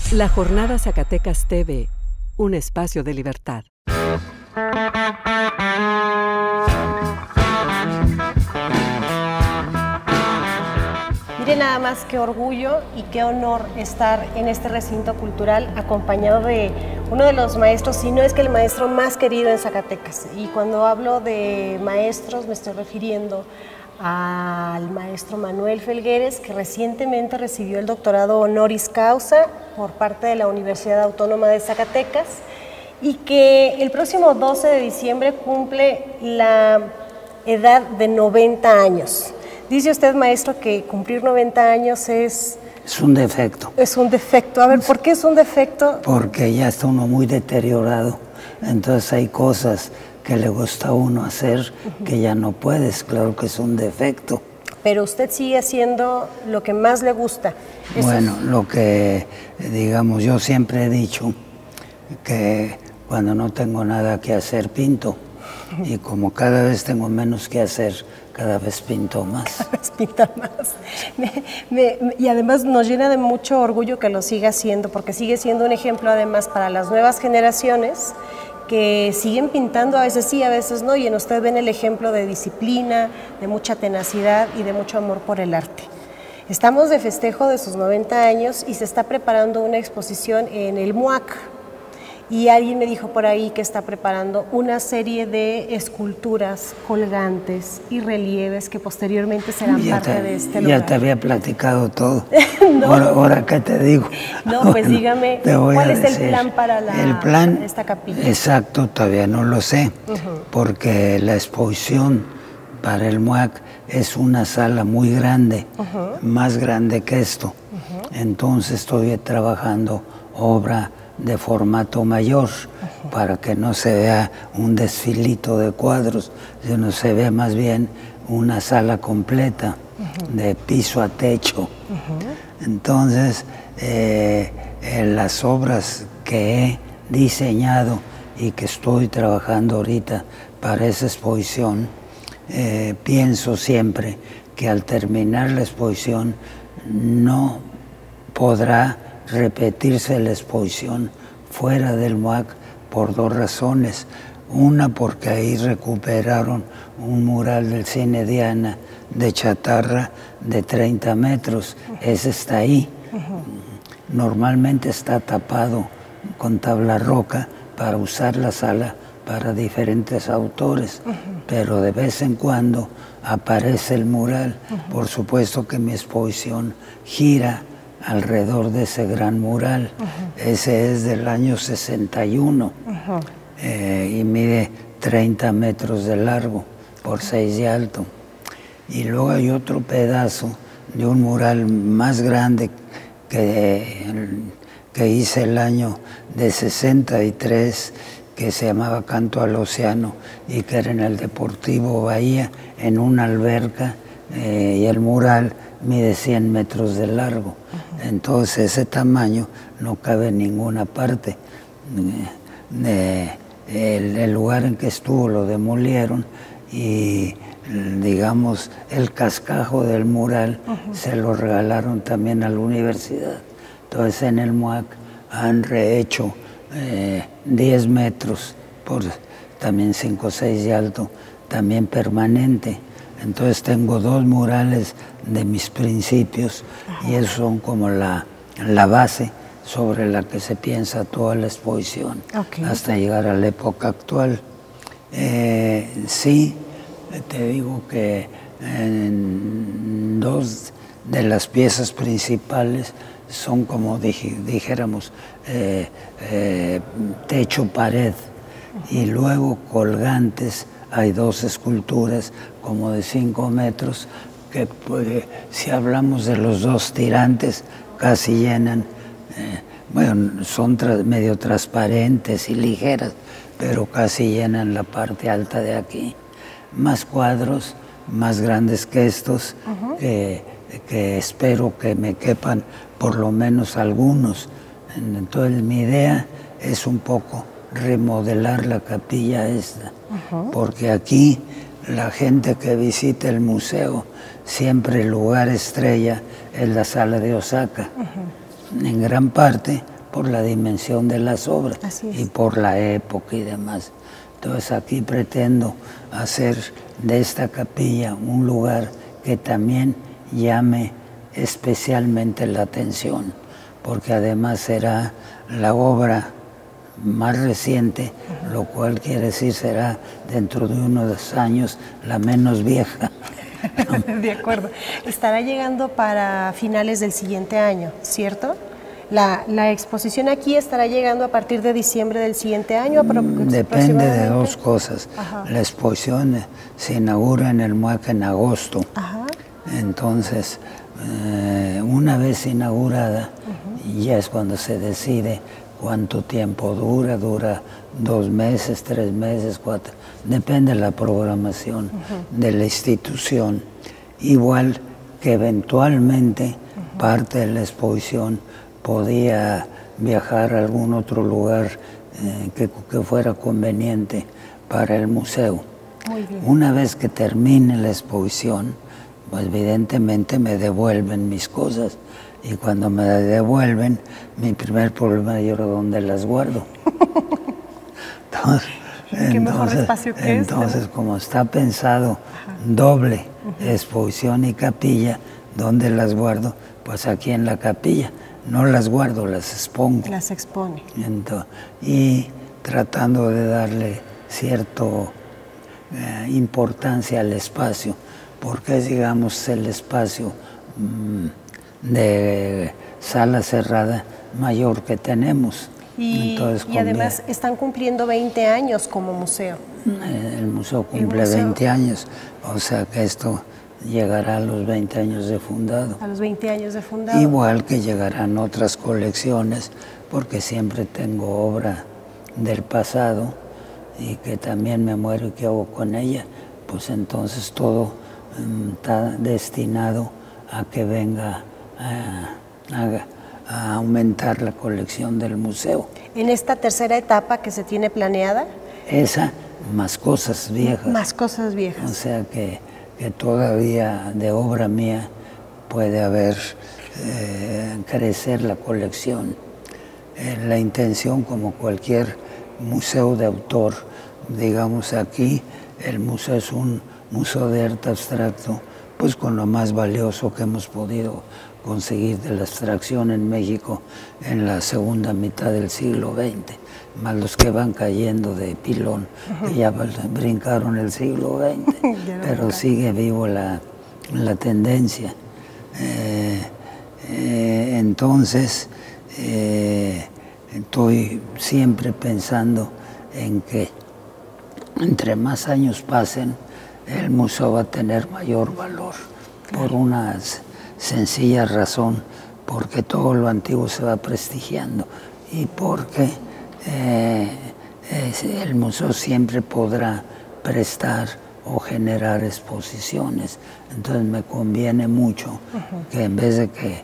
La Jornada Zacatecas TV, un espacio de libertad. Mire nada más qué orgullo y qué honor estar en este recinto cultural acompañado de uno de los maestros, si no es que el maestro más querido en Zacatecas. Y cuando hablo de maestros me estoy refiriendo al maestro Manuel Felgueres, que recientemente recibió el doctorado honoris causa por parte de la Universidad Autónoma de Zacatecas y que el próximo 12 de diciembre cumple la edad de 90 años. Dice usted, maestro, que cumplir 90 años es un defecto. Es un defecto. A ver, ¿por qué es un defecto? Porque ya está uno muy deteriorado. Entonces hay cosas que le gusta a uno hacer que ya no puedes. Claro que es un defecto. Pero usted sigue haciendo lo que más le gusta. Bueno, lo que, digamos, yo siempre he dicho que cuando no tengo nada que hacer, pinto. Y como cada vez tengo menos que hacer, cada vez pinto más. Cada vez pinta más. Y además nos llena de mucho orgullo que lo siga haciendo, porque sigue siendo un ejemplo además para las nuevas generaciones que siguen pintando, a veces sí, a veces no, y en usted ven el ejemplo de disciplina, de mucha tenacidad y de mucho amor por el arte. Estamos de festejo de sus 90 años y se está preparando una exposición en el MUAC. Y alguien me dijo por ahí que está preparando una serie de esculturas colgantes y relieves que posteriormente serán parte de este lugar. Ya te había platicado todo. No. Ahora, ¿qué te digo? No, pues bueno, dígame, ¿cuál es el plan para esta capilla? Exacto, todavía no lo sé, porque la exposición para el MUAC es una sala muy grande, más grande que esto. Entonces estoy trabajando obra de formato mayor, para que no se vea un desfilito de cuadros, sino se vea más bien una sala completa, de piso a techo. Entonces, las obras que he diseñado y que estoy trabajando ahorita para esa exposición, pienso siempre que al terminar la exposición no podrá repetirse la exposición fuera del MUAC por dos razones. Una, porque ahí recuperaron un mural del cine Diana de chatarra de 30 metros. Ese está ahí. Normalmente está tapado con tabla roca para usar la sala para diferentes autores, pero de vez en cuando aparece el mural. Por supuesto que mi exposición gira alrededor de ese gran mural. Ese es del año 61 y mide 30 metros de largo por 6 de alto. Y luego hay otro pedazo de un mural más grande que hice el año de 63, que se llamaba Canto al Océano y que era en el Deportivo Bahía, en una alberca, y el mural mide 100 metros de largo. Entonces ese tamaño no cabe en ninguna parte. El lugar en que estuvo lo demolieron y, digamos, el cascajo del mural se lo regalaron también a la universidad. Entonces en el MUAC han rehecho 10 metros por también 5 o 6 de alto, también permanente. Entonces tengo dos murales de mis principios y esos son como la base sobre la que se piensa toda la exposición hasta llegar a la época actual. Sí, te digo que en dos de las piezas principales son como dijéramos techo-pared y luego colgantes. Hay dos esculturas como de 5 metros que si hablamos de los dos tirantes casi llenan, bueno, son medio transparentes y ligeras, pero casi llenan la parte alta de aquí. Más cuadros, más grandes que estos, que espero que me quepan por lo menos algunos. Entonces mi idea es un poco remodelar la capilla esta, porque aquí la gente que visita el museo, siempre el lugar estrella es la sala de Osaka, en gran parte por la dimensión de las obras y es. por la época y demás. Entonces aquí pretendo hacer de esta capilla un lugar que también llame especialmente la atención, porque además será la obra más reciente, lo cual quiere decir será dentro de unos años la menos vieja. De acuerdo. Estará llegando para finales del siguiente año, ¿cierto? La exposición aquí estará llegando a partir de diciembre del siguiente año. Depende de dos cosas. Ajá. La exposición se inaugura en el MUAC en agosto. Ajá. Entonces, una vez inaugurada, ya es cuando se decide cuánto tiempo dura. Dura 2 meses, 3 meses, 4. Depende de la programación de la institución. Igual que eventualmente parte de la exposición podía viajar a algún otro lugar que fuera conveniente para el museo. Muy bien. Una vez que termine la exposición, pues evidentemente me devuelven mis cosas. Y cuando me devuelven, mi primer problema es dónde las guardo. ¿Qué mejor espacio que entonces, como está pensado doble exposición y capilla, ¿dónde las guardo? Pues aquí en la capilla. No las guardo, las expongo. Las expone. Y tratando de darle cierta importancia al espacio, porque es, digamos, el espacio de sala cerrada mayor que tenemos. Y además están cumpliendo 20 años como museo. El museo cumple 20 años, o sea que esto llegará a los 20 años de fundado. A los 20 años de fundado. Igual que llegarán otras colecciones, porque siempre tengo obra del pasado y que también me muero y qué hago con ella. Pues entonces todo está destinado a que venga a aumentar la colección del museo. En esta tercera etapa que se tiene planeada. Esa, más cosas viejas. Más cosas viejas. O sea que todavía de obra mía puede haber, crecer la colección. La intención, como cualquier museo de autor, digamos aquí, el museo es un museo de arte abstracto, pues con lo más valioso que hemos podido conseguir de la abstracción en México en la segunda mitad del siglo XX, más los que van cayendo de pilón, que ya brincaron el siglo XX, pero sigue vivo la tendencia. Entonces, estoy siempre pensando en que entre más años pasen, el museo va a tener mayor valor, por una sencilla razón, porque todo lo antiguo se va prestigiando y porque el museo siempre podrá prestar o generar exposiciones. Entonces me conviene mucho que en vez de que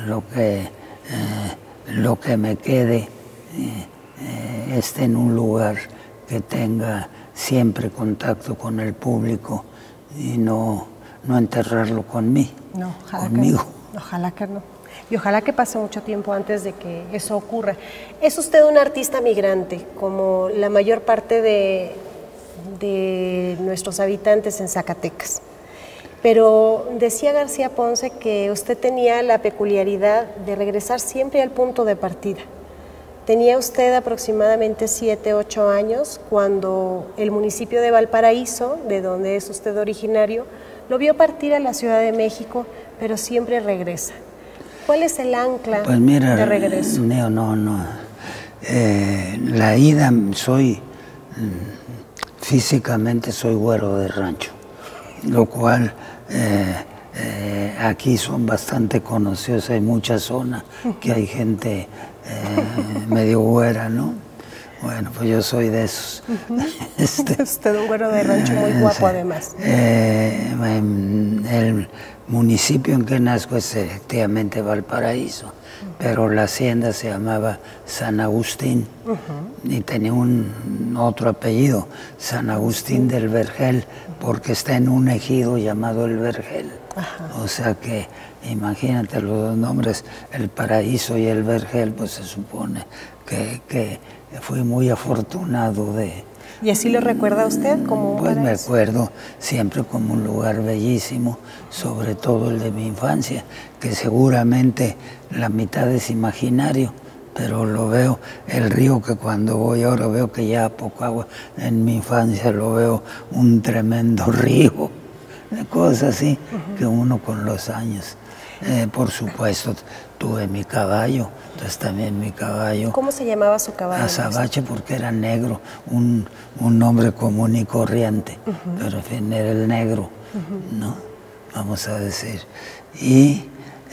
lo que me quede esté en un lugar que tenga siempre contacto con el público y no enterrarlo conmigo. Ojalá que no. Y ojalá que pase mucho tiempo antes de que eso ocurra. Es usted un artista migrante, como la mayor parte de nuestros habitantes en Zacatecas. Pero decía García Ponce que usted tenía la peculiaridad de regresar siempre al punto de partida. Tenía usted aproximadamente 7, 8 años cuando el municipio de Valparaíso, de donde es usted originario, lo vio partir a la Ciudad de México, pero siempre regresa. ¿Cuál es el ancla de regreso? La ida, físicamente soy güero de rancho, lo cual aquí son bastante conocidos, hay mucha zona que hay gente medio güera, ¿no? Bueno, pues yo soy de esos. Usted un güero de rancho muy guapo, además. El municipio en que nazco es efectivamente Valparaíso, pero la hacienda se llamaba San Agustín y tenía otro apellido, San Agustín del Vergel, porque está en un ejido llamado El Vergel. O sea que imagínate los dos nombres, el Paraíso y el Vergel, pues se supone que fui muy afortunado de... ¿Y así lo recuerda usted como Pues me paraíso? acuerdo siempre como un lugar bellísimo, sobre todo el de mi infancia, que seguramente la mitad es imaginario, pero lo veo, el río que cuando voy ahora veo que ya poco agua, en mi infancia lo veo un tremendo río, cosas así que uno con los años. Por supuesto, tuve mi caballo, entonces también mi caballo. ¿Cómo se llamaba su caballo? Azabache porque era negro, un hombre común y corriente, pero en fin era el negro, ¿no? Vamos a decir. Y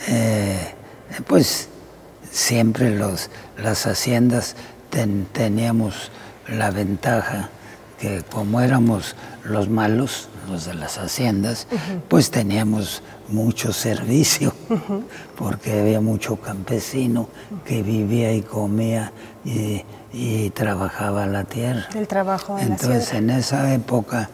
pues siempre las haciendas teníamos la ventaja que como éramos los malos, los de las haciendas, pues teníamos mucho servicio, porque había mucho campesino que vivía y comía y trabajaba la tierra. El trabajo en Entonces, la hacienda. en esa época,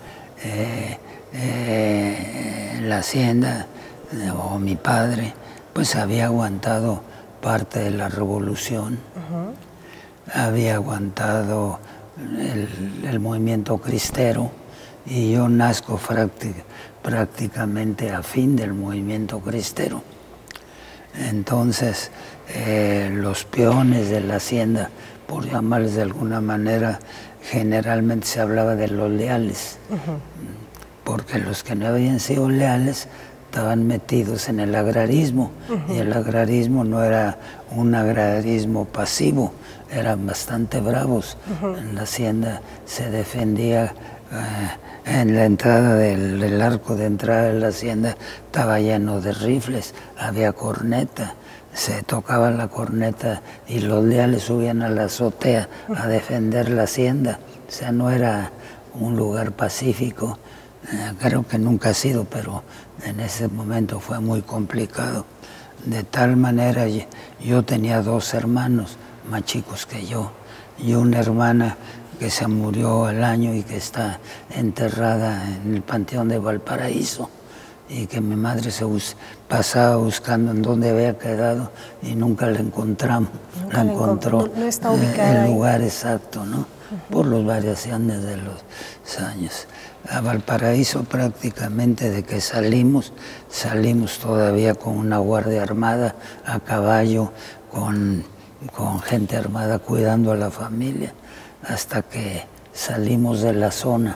la hacienda, o mi padre, pues había aguantado parte de la revolución, había aguantado el movimiento cristero, y yo nazco prácticamente a fin del movimiento cristero. Entonces, los peones de la hacienda, por llamarles de alguna manera, generalmente se hablaba de los leales, porque los que no habían sido leales estaban metidos en el agrarismo, y el agrarismo no era un agrarismo pasivo, eran bastante bravos. En la hacienda se defendía, en la entrada del arco de entrada de la hacienda estaba lleno de rifles, había corneta, se tocaba la corneta y los leales subían a la azotea a defender la hacienda. O sea, no era un lugar pacífico, creo que nunca ha sido, pero en ese momento fue muy complicado. De tal manera, yo tenía dos hermanos más chicos que yo, y una hermana que se murió al año y que está enterrada en el Panteón de Valparaíso, y que mi madre pasaba buscando en dónde había quedado y nunca la encontramos. Nunca la encontró no está ubicada el ahí. lugar exacto, ¿no? Por las variaciones de los años. A Valparaíso prácticamente de que salimos todavía con una guardia armada a caballo, con gente armada cuidando a la familia, hasta que salimos de la zona.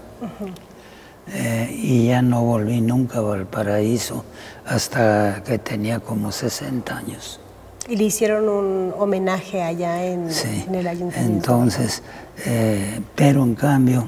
Y ya no volví nunca a Valparaíso hasta que tenía como 60 años. Y le hicieron un homenaje allá en el ayuntamiento. Entonces, pero en cambio,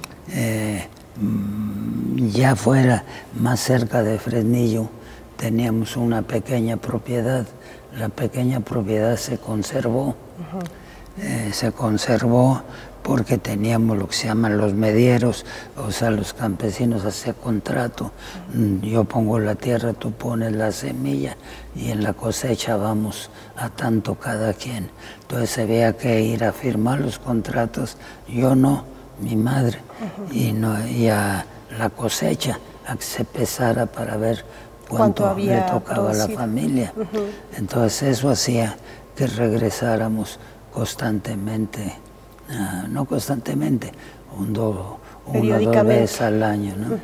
ya fuera más cerca de Fresnillo, teníamos una pequeña propiedad. La pequeña propiedad se conservó. Se conservó porque teníamos lo que se llaman los medieros, o sea, los campesinos hacían contrato. Yo pongo la tierra, tú pones la semilla, y en la cosecha vamos a tanto cada quien. Entonces había que ir a firmar los contratos, yo no, mi madre, y a la cosecha, a que se pesara para ver cuánto le tocaba a la familia. Entonces eso hacía que regresáramos constantemente, no constantemente, una o dos veces al año, ¿no?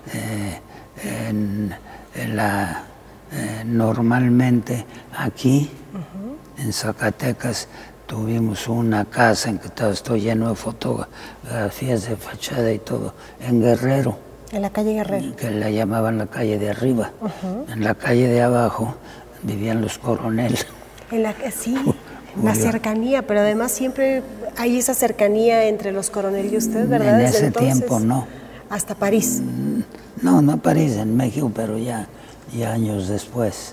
Normalmente aquí, en Zacatecas, tuvimos una casa en que todo esto lleno de fotografías de fachada y todo, en Guerrero. En la calle Guerrero. Que la llamaban la calle de arriba. En la calle de abajo vivían los coroneles. Sí, la cercanía, pero además siempre hay esa cercanía entre los Coronel y usted, ¿verdad? En ese tiempo no. Hasta París. No París, en México, pero ya años después.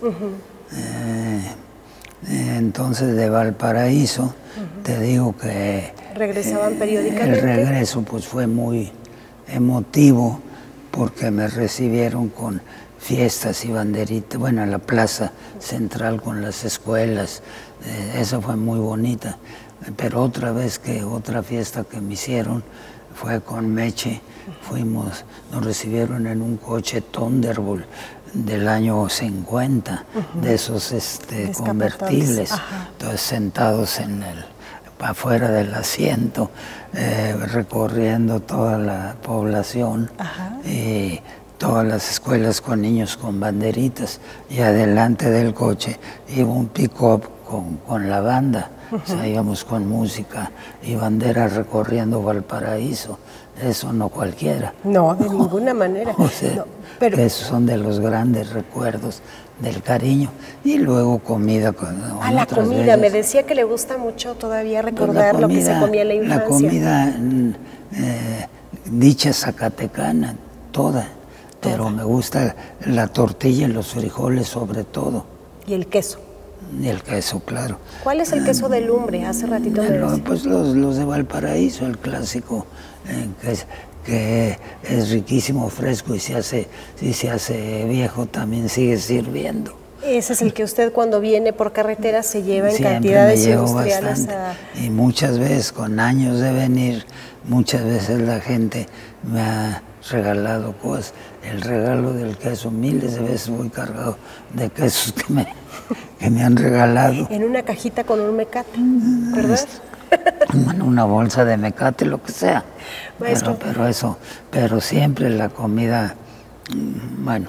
Entonces de Valparaíso, te digo que... ¿Regresaban periódicamente? El regreso pues fue muy emotivo, porque me recibieron con fiestas y banderitas, bueno, en la plaza central con las escuelas, esa fue muy bonita. Pero otra fiesta que me hicieron fue con Meche, nos recibieron en un coche Thunderbolt del año 50, de esos convertibles, todos sentados afuera del asiento, recorriendo toda la población, y todas las escuelas con niños con banderitas, y adelante del coche iba un pick-up con la banda. O sea, íbamos con música y banderas recorriendo Valparaíso. Eso no cualquiera. No, de ninguna manera. O sea, no, pero esos son de los grandes recuerdos del cariño. Y luego comida. La comida. Me decía que le gusta mucho todavía recordar lo que se comía en la infancia. La comida dicha zacatecana, toda. Pero me gusta la tortilla y los frijoles sobre todo. Y el queso. Y el queso, claro. ¿Cuál es el queso de lumbre? Hace ratito me decía. Pues los de Valparaíso, el clásico, que es riquísimo, fresco, y si se hace viejo también sigue sirviendo. Ese es el que usted cuando viene por carretera se lleva en Siempre cantidades me llevo industriales. Y muchas veces, con años de venir, muchas veces la gente me ha regalado cosas. El regalo del queso, miles de veces voy cargado de quesos que me han regalado. En una cajita con un mecate, ¿verdad? En una bolsa de mecate, lo que sea. Maestro. Pero siempre la comida, bueno,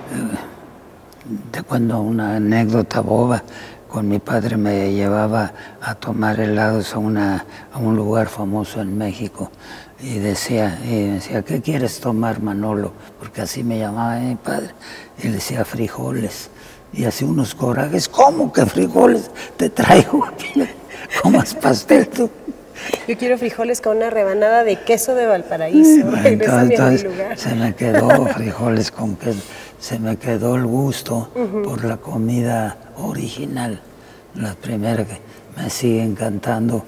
te cuento una anécdota boba. Con mi padre me llevaba a tomar helados a un lugar famoso en México. Y decía, ¿qué quieres tomar, Manolo? Porque así me llamaba mi padre. Y le decía, frijoles. Y hacía unos corajes, ¿cómo que frijoles te traigo? ¿Comas pastel tú? Yo quiero frijoles con una rebanada de queso de Valparaíso. Entonces, a mi lugar. Se me quedó frijoles con queso. Se me quedó el gusto por la comida original. La primera que me sigue encantando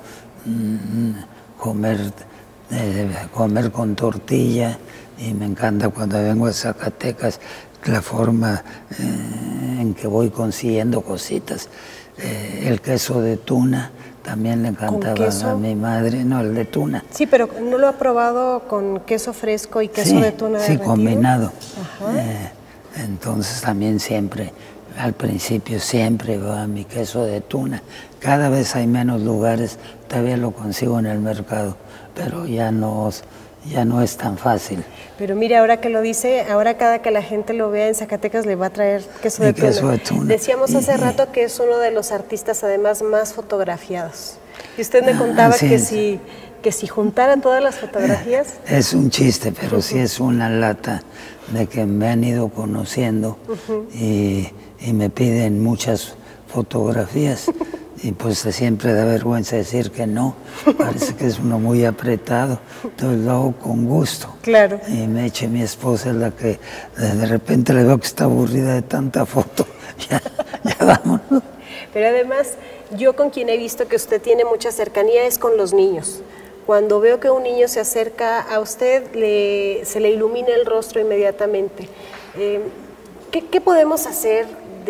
comer con tortilla, y me encanta cuando vengo a Zacatecas la forma en que voy consiguiendo cositas. El queso de tuna también le encantaba a mi madre, no, el de tuna. Sí, pero ¿no lo ha probado con queso fresco y queso de tuna derretido? Sí, combinado. Entonces también siempre, al principio siempre va mi queso de tuna. Cada vez hay menos lugares, todavía lo consigo en el mercado, pero ya no es tan fácil. Pero mire, ahora que lo dice, ahora cada que la gente lo vea en Zacatecas le va a traer queso de tuna. Decíamos hace rato que es uno de los artistas además más fotografiados. Y usted me contaba que si juntaran todas las fotografías... Es un chiste, pero sí es una lata de que me han ido conociendo y me piden muchas fotografías. Y pues siempre da vergüenza decir que no, parece que es uno muy apretado, entonces lo hago con gusto. Claro. Y me eche mi esposa, es la que de repente le veo que está aburrida de tanta foto, ya vámonos. Pero además, yo con quien he visto que usted tiene mucha cercanía es con los niños. Cuando veo que un niño se acerca a usted, se le ilumina el rostro inmediatamente. ¿Qué podemos hacer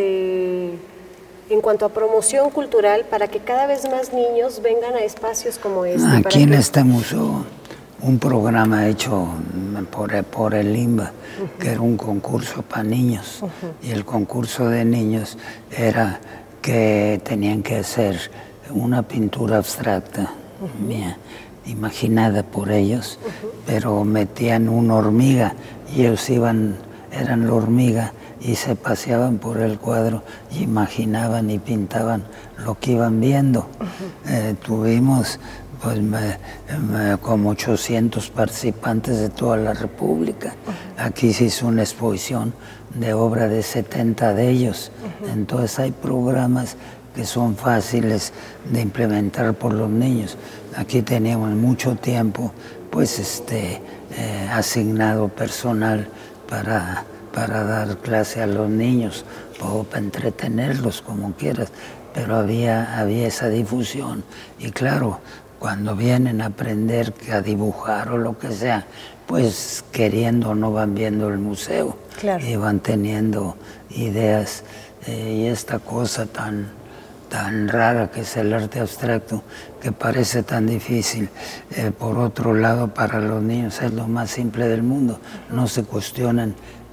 en cuanto a promoción cultural para que cada vez más niños vengan a espacios como este? Aquí en este museo, un programa hecho por el INBA, que era un concurso para niños, y el concurso de niños era que tenían que hacer una pintura abstracta mía, imaginada por ellos, pero metían una hormiga y ellos eran la hormiga y se paseaban por el cuadro y imaginaban y pintaban lo que iban viendo. Tuvimos pues como 800 participantes de toda la República. Aquí se hizo una exposición de obra de 70 de ellos. Entonces hay programas que son fáciles de implementar por los niños. Aquí teníamos mucho tiempo pues asignado personal para dar clase a los niños o para entretenerlos como quieras, pero había esa difusión. Y claro, cuando vienen a aprender a dibujar o lo que sea, pues queriendo o no van viendo el museo, claro, y van teniendo ideas. Y esta cosa tan rara que es el arte abstracto, que parece tan difícil, por otro lado para los niños es lo más simple del mundo. No se cuestionan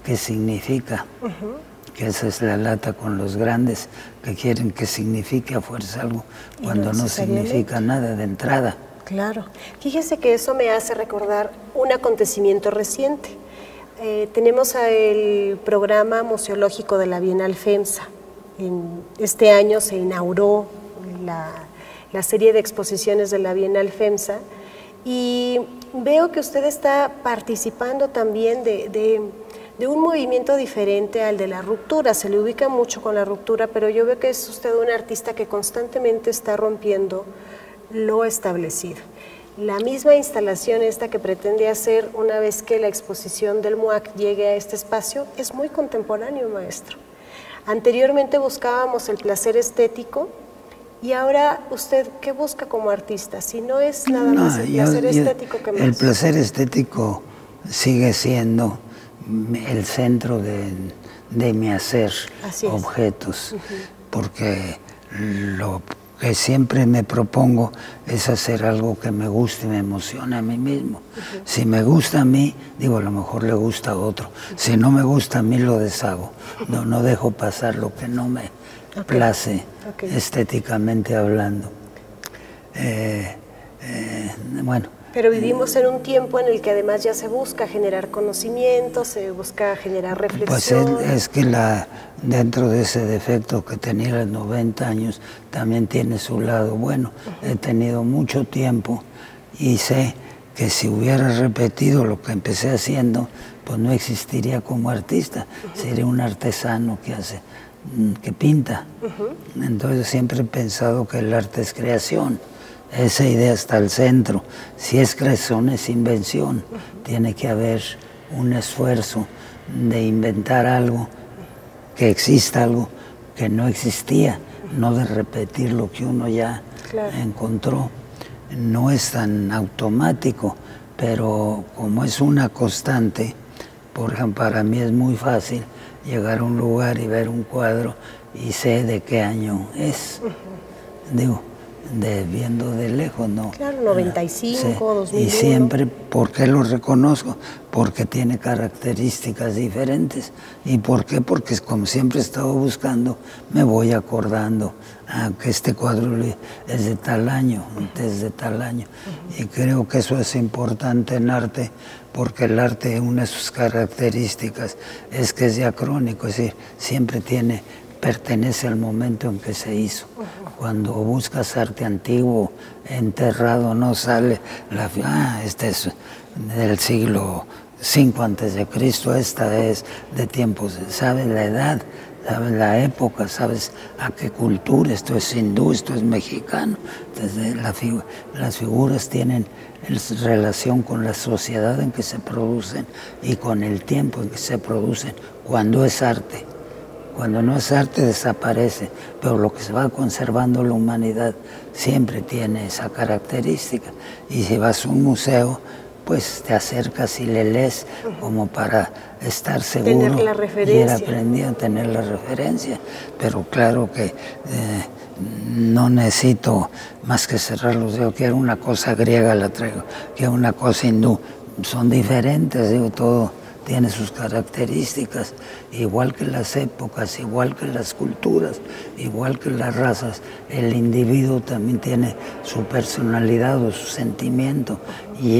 qué significa. Que esa es la lata con los grandes, que quieren que signifique a fuerza algo, cuando no significa nada de entrada. Claro. Fíjese que eso me hace recordar un acontecimiento reciente. Tenemos el programa museológico de la Bienal FEMSA. Este año se inauguró la serie de exposiciones de la Bienal FEMSA y veo que usted está participando también de un movimiento diferente al de la ruptura. Se le ubica mucho con la ruptura, pero yo veo que es usted un artista que constantemente está rompiendo lo establecido. La misma instalación esta que pretende hacer una vez que la exposición del MUAC llegue a este espacio es muy contemporáneo, maestro. Anteriormente buscábamos el placer estético y ahora usted, ¿qué busca como artista? Si no es nada más el placer estético que más. El placer estético sigue siendo el centro de mi hacer, objetos, porque lo que siempre me propongo es hacer algo que me guste y me emocione a mí mismo. Si me gusta a mí, digo, a lo mejor le gusta a otro. Si no me gusta a mí, lo deshago. No dejo pasar lo que no me place, estéticamente hablando. Bueno. Pero vivimos en un tiempo en el que además ya se busca generar conocimiento, se busca generar reflexión. Pues es que dentro de ese defecto que tenía a los 90 años, también tiene su lado bueno. He tenido mucho tiempo y sé que si hubiera repetido lo que empecé haciendo, pues no existiría como artista. Sería un artesano que pinta. Entonces siempre he pensado que el arte es creación. Esa idea está al centro. Si es creación, es invención. Tiene que haber un esfuerzo de inventar algo, que exista algo que no existía, no de repetir lo que uno ya encontró. No es tan automático, pero como es una constante, por ejemplo, para mí es muy fácil llegar a un lugar y ver un cuadro y sé de qué año es. Digo, viendo de lejos, ¿no? Claro, 95, 2001. Y siempre, ¿por qué lo reconozco? Porque tiene características diferentes. ¿Y por qué? Porque como siempre he estado buscando, me voy acordando que este cuadro es de tal año, es de tal año. Y creo que eso es importante en arte, porque el arte, una de sus características es que es diacrónico, es decir, siempre pertenece al momento en que se hizo. Cuando buscas arte antiguo, enterrado, no sale este es del siglo V a.C., esta es de tiempos, sabes la edad, sabes la época, sabes a qué cultura, esto es hindú, esto es mexicano. Entonces, las figuras tienen relación con la sociedad en que se producen y con el tiempo en que se producen, cuando es arte. Cuando no es arte desaparece, pero lo que se va conservando la humanidad siempre tiene esa característica. Y si vas a un museo, pues te acercas y le lees como para estar seguro, tener la referencia. Y ir aprendiendo a tener la referencia. Pero claro que no necesito más que cerrar los dedos. Quiero una cosa griega, la traigo. Quiero una cosa hindú. Son diferentes, digo, todo tiene sus características, igual que las épocas, igual que las culturas, igual que las razas. El individuo también tiene su personalidad o su sentimiento, y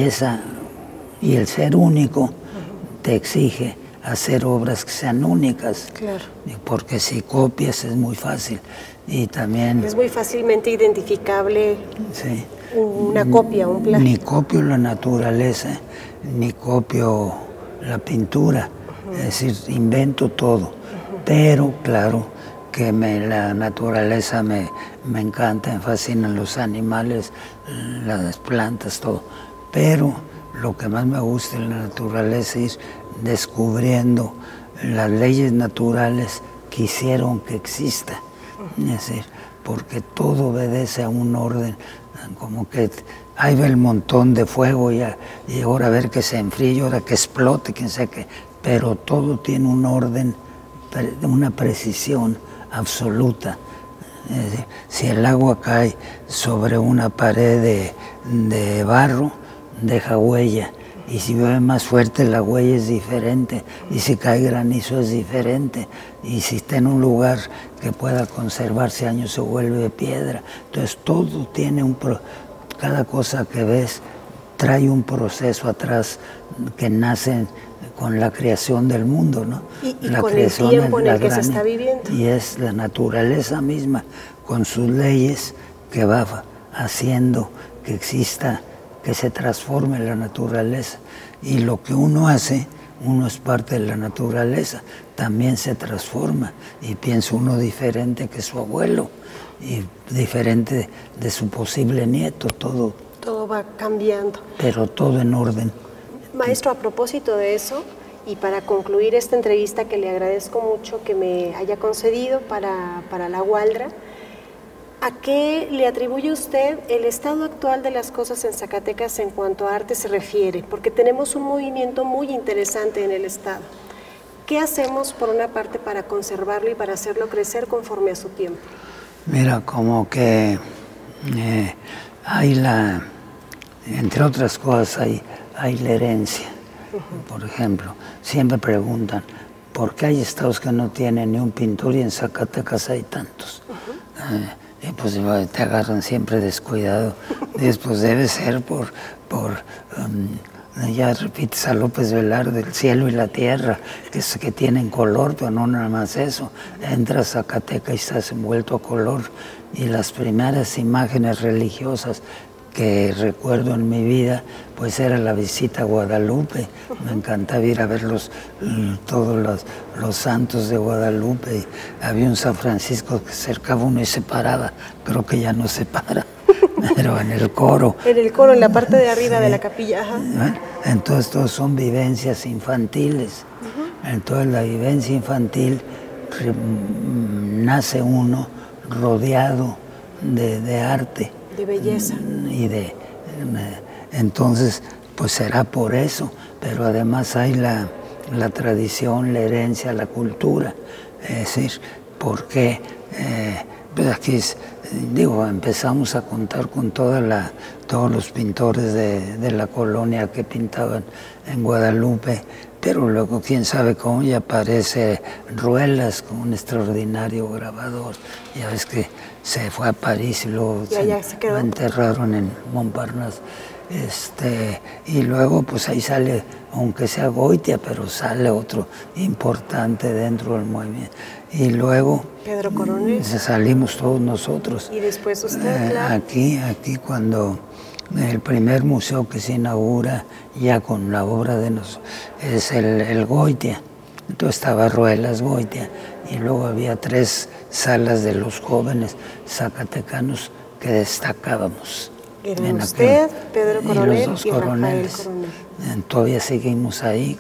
el ser único te exige hacer obras que sean únicas, porque si copias es muy fácil. Y también es muy fácilmente identificable una copia, un plagio. Ni copio la naturaleza, ni copio la pintura, es decir, invento todo, pero claro que la naturaleza me encanta, me fascinan los animales, las plantas, todo, pero lo que más me gusta en la naturaleza es descubriendo las leyes naturales que hicieron que exista, es decir, porque todo obedece a un orden, como que ahí ve el montón de fuego y ahora a ver que se enfríe y ahora que explote, quién sabe qué, pero todo tiene un orden, una precisión absoluta. Es decir, si el agua cae sobre una pared de barro, deja huella, y si llueve más fuerte la huella es diferente, y si cae granizo es diferente, y si está en un lugar que pueda conservarse años se vuelve piedra. Entonces todo tiene cada cosa que ves trae un proceso atrás que nace con la creación del mundo, ¿no? Y la con creación el tiempo en el que se está viviendo. Y es la naturaleza misma, con sus leyes, que va haciendo que exista, que se transforme la naturaleza. Y lo que uno hace, uno es parte de la naturaleza, también se transforma. Y piensa uno diferente que su abuelo, y diferente de su posible nieto, todo. Todo va cambiando. Pero todo en orden. Maestro, a propósito de eso, y para concluir esta entrevista que le agradezco mucho que me haya concedido para La Gualdra, ¿a qué le atribuye usted el estado actual de las cosas en Zacatecas en cuanto a arte se refiere? Porque tenemos un movimiento muy interesante en el estado. ¿Qué hacemos por una parte para conservarlo y para hacerlo crecer conforme a su tiempo? Mira, como que hay entre otras cosas, hay la herencia. Por ejemplo, siempre preguntan, ¿por qué hay estados que no tienen ni un pintor y en Zacatecas hay tantos? Y pues te agarran siempre descuidado. Pues debe ser ya repites a López Velarde, el cielo y la tierra, que tienen color, pero no nada más eso. Entras a Zacatecas y estás envuelto a color. Y las primeras imágenes religiosas que recuerdo en mi vida, pues era la visita a Guadalupe. Me encantaba ir a ver todos los santos de Guadalupe. Había un San Francisco que cercaba uno y se paraba. Creo que ya no se para, pero en el coro. En el coro, en la parte de arriba de la capilla. Ajá. Entonces, todos son vivencias infantiles. Entonces, la vivencia infantil nace uno rodeado de arte. De belleza. Entonces, pues será por eso, pero además hay la tradición, la herencia, la cultura. Es decir, porque pues aquí empezamos a contar con todos los pintores de la colonia que pintaban en Guadalupe, pero luego quién sabe cómo ya aparece Ruelas como un extraordinario grabador. Ya ves que se fue a París y luego lo enterraron en Montparnasse. Y luego pues ahí sale, aunque sea Goitia, pero sale otro importante dentro del movimiento. Y luego Pedro Coronel. Salimos todos nosotros. Y después usted, claro. Aquí cuando el primer museo que se inaugura ya con la obra de nosotros es el Goitia. Entonces estaba Ruelas, Goitia, y luego había 3 salas de los jóvenes zacatecanos que destacábamos. Era usted, Pedro Coronel y los 2 coroneles. Rafael Coronel. Todavía seguimos ahí.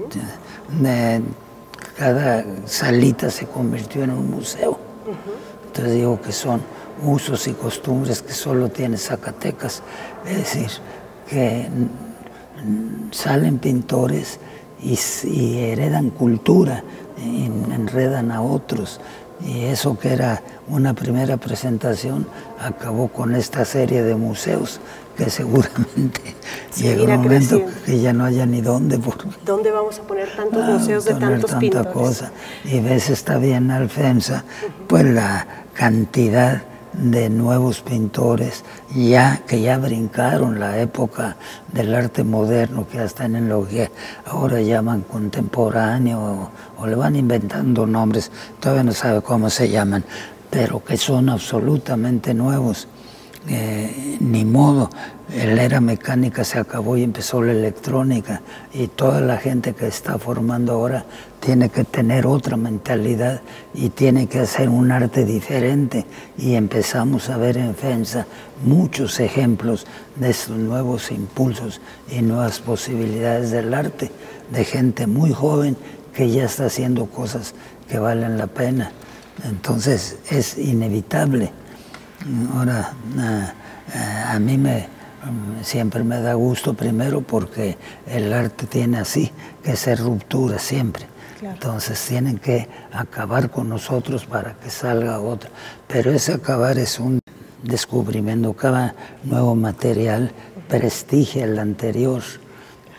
Cada salita se convirtió en un museo. Entonces digo que son usos y costumbres que solo tiene Zacatecas. Es decir, que salen pintores y heredan cultura, y enredan a otros. Y eso que era una primera presentación acabó con esta serie de museos que seguramente llega un momento que ya no haya ni dónde. ¿Dónde vamos a poner tantos museos de tantos pintores? Cosa. Y ves, está bien Alfemsa, pues la cantidad de nuevos pintores que ya brincaron la época del arte moderno, que hasta en lo que ahora llaman contemporáneo o le van inventando nombres, todavía no sabe cómo se llaman, pero que son absolutamente nuevos. Ni modo, la era mecánica se acabó y empezó la electrónica, y toda la gente que está formando ahora tiene que tener otra mentalidad y tiene que hacer un arte diferente, y empezamos a ver en FEMSA muchos ejemplos de estos nuevos impulsos y nuevas posibilidades del arte, de gente muy joven que ya está haciendo cosas que valen la pena. Entonces es inevitable. Ahora, a mí siempre me da gusto, primero porque el arte tiene así que ser ruptura siempre. Claro. Entonces tienen que acabar con nosotros para que salga otro. Pero ese acabar es un descubrimiento. Cada nuevo material prestigia el anterior.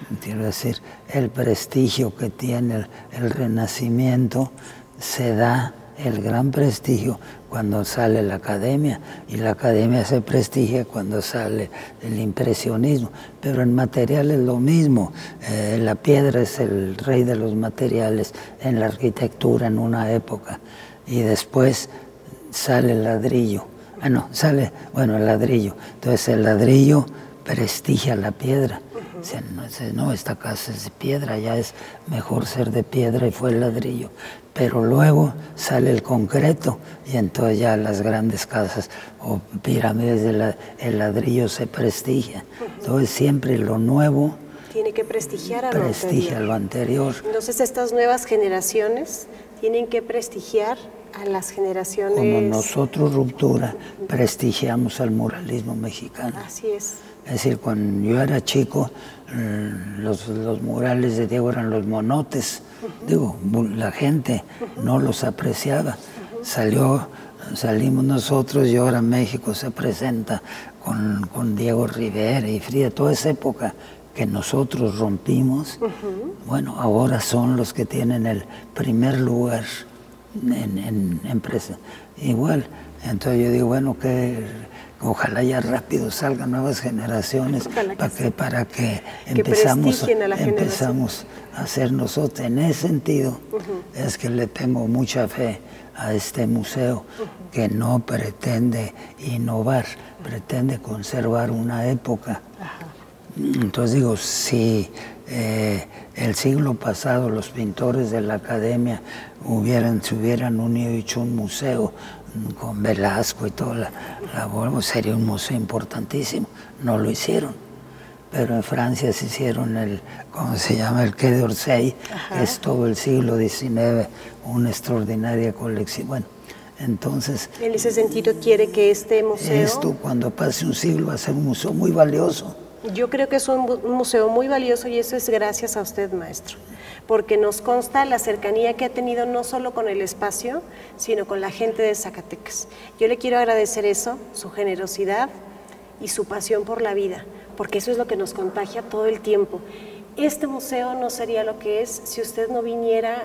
quiero decir, el prestigio que tiene el Renacimiento se da, el gran prestigio, cuando sale la Academia, y la Academia se prestigia cuando sale el impresionismo, pero en material es lo mismo. La piedra es el rey de los materiales en la arquitectura en una época, y después sale el ladrillo. El ladrillo. Entonces el ladrillo prestigia la piedra. No, esta casa es de piedra, ya es mejor ser de piedra, y fue el ladrillo. Pero luego sale el concreto, y entonces ya las grandes casas o pirámides el ladrillo se prestigia. Entonces siempre lo nuevo tiene que prestigiar a lo anterior. Entonces estas nuevas generaciones tienen que prestigiar a las generaciones. Como nosotros, Ruptura, prestigiamos al muralismo mexicano. Así es. Es decir, cuando yo era chico, los murales de Diego eran los monotes. Digo, la gente no los apreciaba. Salimos nosotros, y ahora México se presenta con Diego Rivera y Frida, toda esa época que nosotros rompimos. Bueno, ahora son los que tienen el primer lugar en empresa. Igual, entonces yo digo, bueno, que ojalá ya rápido salgan nuevas generaciones para que empezamos a hacer nosotros. En ese sentido, es que le tengo mucha fe a este museo, que no pretende innovar, pretende conservar una época. Entonces digo, si el siglo pasado los pintores de la Academia se hubieran unido y hecho un museo con Velasco y toda la obra, sería un museo importantísimo. No lo hicieron. Pero en Francia se hicieron ¿cómo se llama? El Quai d'Orsay, que es todo el siglo XIX, una extraordinaria colección. Bueno, entonces... En ese sentido, ¿quiere que este museo...? Esto, cuando pase un siglo, va a ser un museo muy valioso. Yo creo que es un museo muy valioso, y eso es gracias a usted, maestro, porque nos consta la cercanía que ha tenido no solo con el espacio, sino con la gente de Zacatecas. Yo le quiero agradecer eso, su generosidad y su pasión por la vida, porque eso es lo que nos contagia todo el tiempo. Este museo no sería lo que es si usted no viniera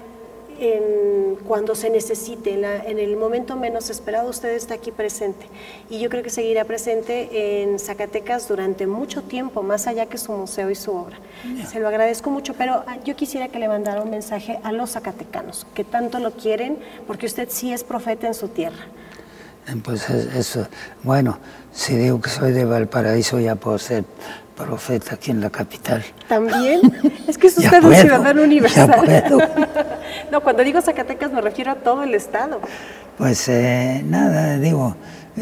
cuando se necesite, en el momento menos esperado. Usted está aquí presente, y yo creo que seguirá presente en Zacatecas durante mucho tiempo, más allá que su museo y su obra. Se lo agradezco mucho, pero yo quisiera que le mandara un mensaje a los zacatecanos, que tanto lo quieren, porque usted sí es profeta en su tierra. Pues eso, bueno, si digo que soy de Valparaíso, ya puedo ser profeta aquí en la capital. ¿También? Es que es usted un ciudadano universal. Ya puedo. No, cuando digo Zacatecas me refiero a todo el estado. Pues nada, digo,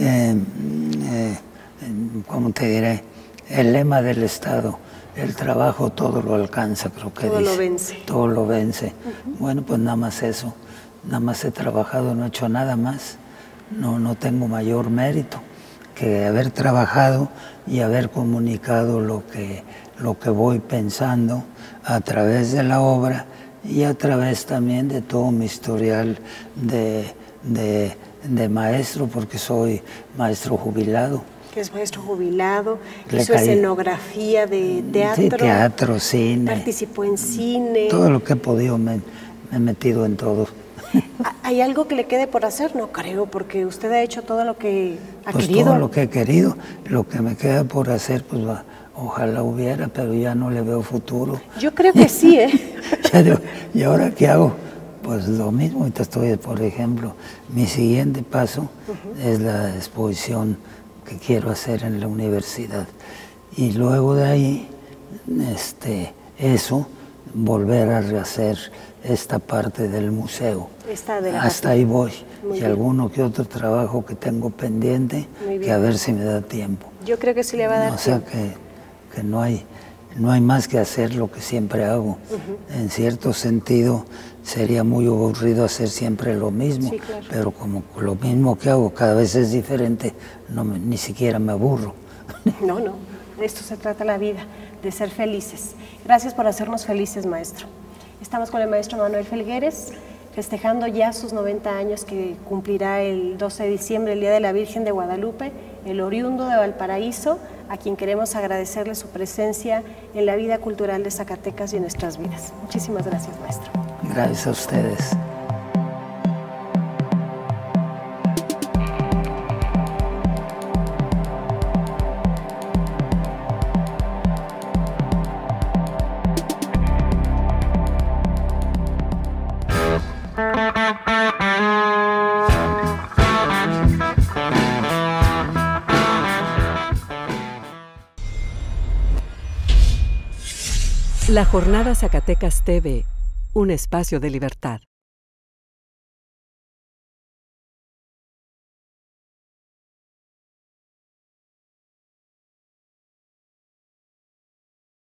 ¿cómo te diré? El lema del estado, el trabajo todo lo alcanza, creo que todo dice. Todo lo vence. Todo lo vence. Bueno, pues nada más eso, nada más he trabajado, no he hecho nada más. No tengo mayor mérito que haber trabajado y haber comunicado lo que voy pensando a través de la obra, y a través también de todo mi historial de maestro, porque soy maestro jubilado. Que es maestro jubilado, hizo escenografía de teatro. Sí, teatro, cine. Participó en cine. Todo lo que he podido me he metido en todo. ¿Hay algo que le quede por hacer? No creo, porque usted ha hecho todo lo que ha querido. Todo lo que he querido. Lo que me queda por hacer, pues ojalá hubiera, pero ya no le veo futuro. Yo creo que sí, ¿eh? ¿Y ahora qué hago? Pues lo mismo. Por ejemplo, mi siguiente paso es la exposición que quiero hacer en la universidad. Y luego de ahí, volver a rehacer esta parte del museo. Hasta ahí voy. Y alguno que otro trabajo que tengo pendiente, que a ver si me da tiempo. Yo creo que sí le va a dar tiempo. O sea que no hay más que hacer lo que siempre hago. En cierto sentido, sería muy aburrido hacer siempre lo mismo. Sí, claro. Pero como lo mismo que hago cada vez es diferente, ni siquiera me aburro. No, de esto se trata la vida, de ser felices. Gracias por hacernos felices, maestro. Estamos con el maestro Manuel Felgueres, festejando ya sus 90 años, que cumplirá el 12 de diciembre, el Día de la Virgen de Guadalupe, el oriundo de Valparaíso, a quien queremos agradecerle su presencia en la vida cultural de Zacatecas y en nuestras vidas. Muchísimas gracias, maestro. Gracias a ustedes. La Jornada Zacatecas TV, un espacio de libertad.